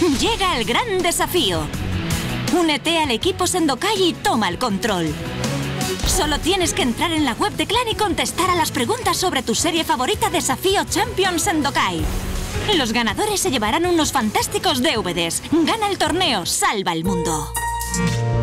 Llega el gran desafío. Únete al equipo Sendokai y toma el control. Solo tienes que entrar en la web de Clan y contestar a las preguntas sobre tu serie favorita Desafío Champion Sendokai. Los ganadores se llevarán unos fantásticos DVDs. Gana el torneo, salva el mundo.